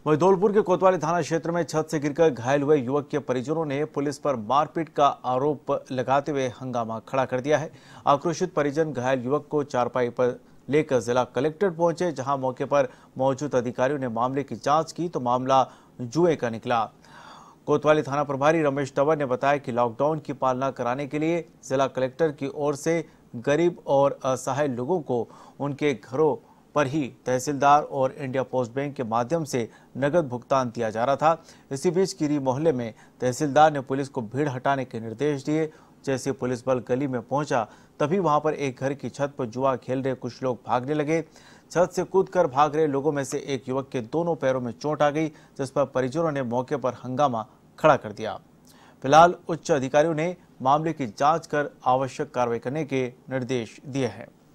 वहीं धौलपुर के कोतवाली थाना क्षेत्र में छत से गिरकर घायल हुए युवक के परिजनों ने पुलिस पर मारपीट का आरोप लगाते हुए हंगामा खड़ा कर दिया है। आक्रोशित परिजन घायल युवक को चारपाई पर लेकर जिला कलेक्टर पहुंचे, जहां मौके पर मौजूद अधिकारियों ने मामले की जांच की तो मामला जुए का निकला। कोतवाली थाना प्रभारी रमेश तंवर ने बताया कि लॉकडाउन की पालना कराने के लिए जिला कलेक्टर की ओर से गरीब और असहाय लोगों को उनके घरों पर ही तहसीलदार और इंडिया पोस्ट बैंक के माध्यम से नगद भुगतान दिया जा रहा था। इसी बीच कीरी मोहल्ले में तहसीलदार ने पुलिस को भीड़ हटाने के निर्देश दिए। जैसे पुलिस बल गली में पहुंचा तभी वहां पर एक घर की छत पर जुआ खेल रहे कुछ लोग भागने लगे। छत से कूदकर भाग रहे लोगों में से एक युवक के दोनों पैरों में चोट आ गई, जिस पर परिजनों ने मौके पर हंगामा खड़ा कर दिया। फिलहाल उच्च अधिकारियों ने मामले की जांच कर आवश्यक कार्रवाई करने के निर्देश दिए हैं।